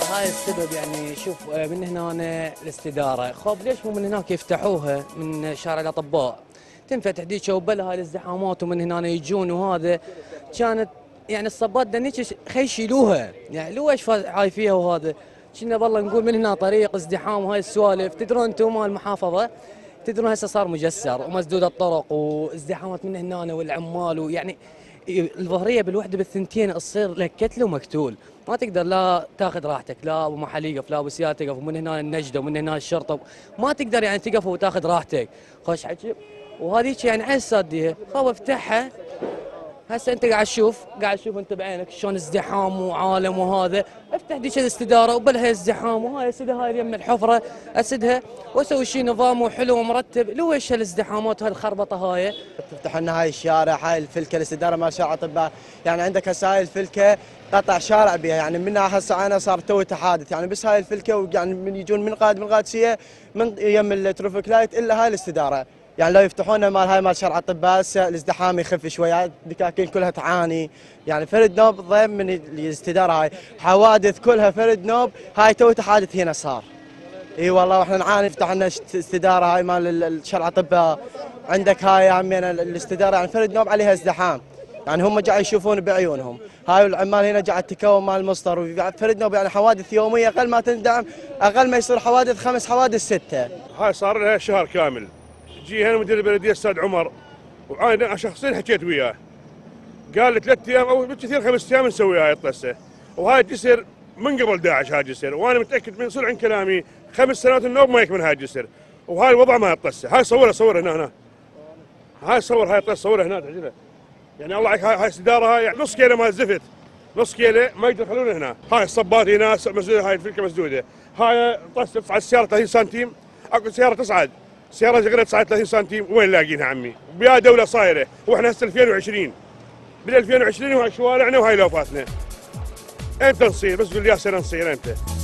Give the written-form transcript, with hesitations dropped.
هاي السبب يعني شوف من هنا الاستداره، خب ليش مو من هناك يفتحوها من شارع الاطباء؟ تنفتح ديك وبلا هاي الازدحامات ومن هنا يجون وهذا كانت يعني الصبات دنيك خي يشيلوها، يعني لو ايش هاي فيها وهذا كنا والله نقول من هنا طريق ازدحام وهاي السوالف. تدرون انتم مال المحافظه تدرون هسه صار مجسر ومسدود الطرق وازدحامات من هنا والعمال ويعني الظهريه بالوحده بالثنتين تصير لك كتل ومقتول، ما تقدر لا تاخذ راحتك، لا ابو محل يقف لا ابو سياره تقف، ومن هنا النجده ومن هنا الشرطه، ما تقدر يعني تقف وتاخذ راحتك. خوش حكي وهذيك يعني عين صاديه فهو افتحها. هسه انت قاعد تشوف انت بعينك شلون ازدحام وعالم وهذا. افتح ديك الاستداره وبلها ازدحام وهاي اسدها هاي يم الحفره اسدها واسوي شيء نظام وحلو ومرتب. لو ايش هالازدحامات وهالخربطه هاي؟ تفتح لنا هاي الشارع، هاي الفلكه الاستداره مال شارع اطباء، يعني عندك هسه هاي الفلكه قطع شارع بها، يعني منها هسه انا صار توي تحادث، يعني بس هاي الفلكه ويعني من يجون من قادسيه من يم الترافيك لايت الا هاي الاستداره. يعني لو يفتحونها مال هاي مال شارع اطباء هسه الازدحام يخف شويه، الدكاكين كلها تعاني، يعني فرد نوب ضيم من الاستداره هاي، حوادث كلها فرد نوب، هاي توي تحادث هنا صار. اي والله واحنا نعاني. نفتح لنا استداره هاي مال شارع اطباء، عندك هاي عمينا الاستداره يعني فرد نوب عليها ازدحام، يعني هم قاعد يشوفون بعيونهم، هاي العمال هنا قاعد تكون مال المصدر وفرد نوب، يعني حوادث يوميه اقل ما تندعم، اقل ما يصير حوادث 5 حوادث 6. هاي صار لها شهر كامل. جي هنا مدير البلديه استاذ عمر وعاينا شخصيا حكيت وياه، قال لي 3 ايام او بالكثير 5 ايام نسوي هاي الطسه، وهاي جسر من قبل داعش هاي جسر، وانا متاكد من صنع كلامي 5 سنوات النوب ما يكمل هاي الجسر، وهاي الوضع ما الطسه. هاي صور هنا هاي صور هاي الطسه صورها هنا تعجبها. يعني الله عليك هاي استداره، هاي نص كيلو مال زفت، نص كيلو ما يقدر يخلونه هنا. هاي الصبات هنا مسدوده، هاي الفلكه مسدوده، هاي طسه على السياره 30 سنتيم، اكو سياره تصعد، سياره صغيره تصعد 30 سنتيم، وين لاقينها عمي؟ ويا دوله صايره، واحنا هسه 2020 بال 2020 وهاي شوارعنا وهاي لوفاتنا. امتى نصير؟ بس قول لي يا سنه نصير امتى؟